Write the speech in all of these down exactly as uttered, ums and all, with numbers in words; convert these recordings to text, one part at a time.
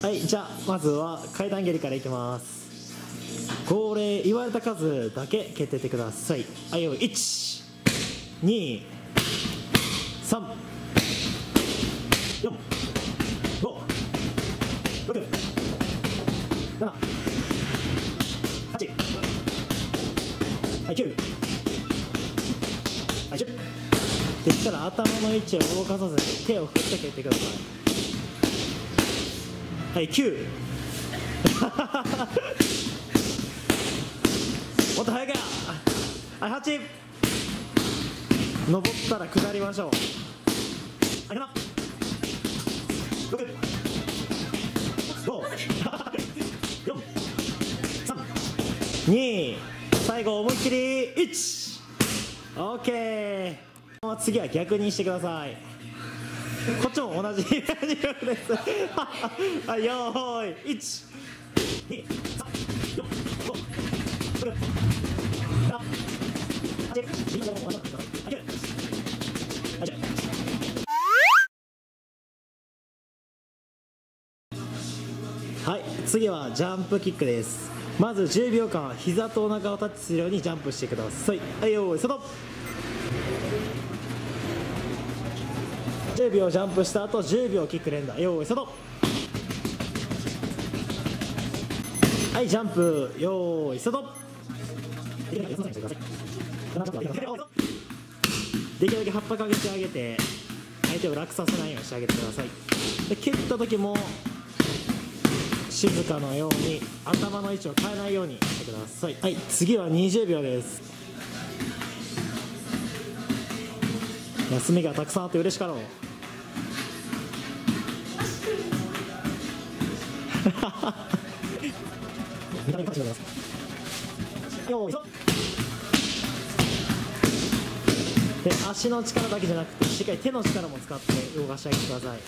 はい、じゃあまずは階段蹴りからいきます。号令言われた数だけ蹴ってってください。はいよ、いち、に、さん、よん、ご、ろく、なな、はち、はい、きゅう、はい、じゅう。できたら頭の位置を動かさずに手を振って蹴ってください。はい、きゅう。もっと早くや。はい、はち。登ったら下りましょう。はい、なな、ろく、ご、よん、さん、に、最後思いっきりいち。オッケー。次は逆にしてください。こっちも同じです。はい、よーい、いち、に、さん、よん、ご、ろく、なな、はち、きゅう、はい、次はジャンプキックです。まずじゅうびょうかん膝とお腹をタッチするようにジャンプしてください。はい、よーい、スタート。じゅうびょうジャンプした後じゅうびょうキック連打。よーい、スタート。はい、ジャンプ。よーい、スタート。できるだけ葉っぱかけてあげて相手を楽させないようにしてあげてください。で蹴った時も静かのように頭の位置を変えないようにしてください。はい、次はにじゅうびょうです。休みがたくさんあって嬉しかろう。よーい、で足の力だけじゃなくてしっかり手の力も使って動かしてあげてください。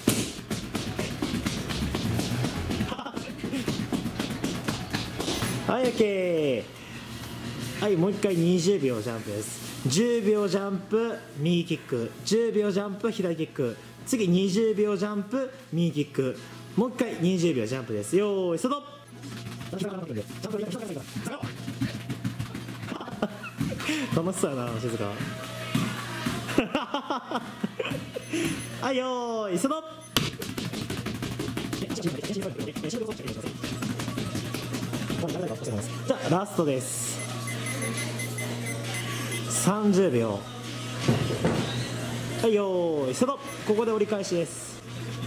はい、 OK。 はい、もう一回にじゅうびょうジャンプです。じゅうびょうジャンプ右キック、じゅうびょうジャンプ左キック、次にじゅうびょうジャンプ右キック、もう一回にじゅうびょうジャンプです。よーい、スタート。楽しそうやな、静か。はい、よーい、スタート。じゃあラストです。さんじゅうびょう。はい、よーい、スタート。ここで折り返しです。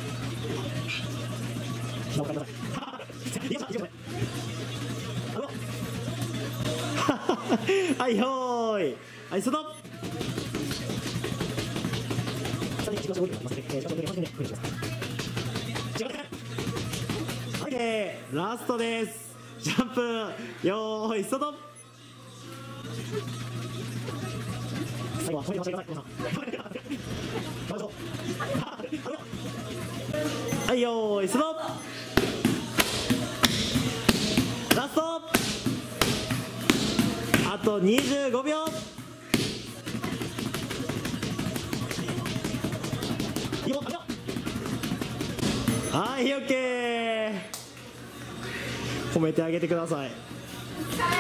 はい、よーい、はい、スタート。オッケー、ラストです。ジャンプ。よーい、スタート。はい、よーい、スタート。ラスト。あとにじゅうごびょう。はい、オッケー。褒めてあげてください。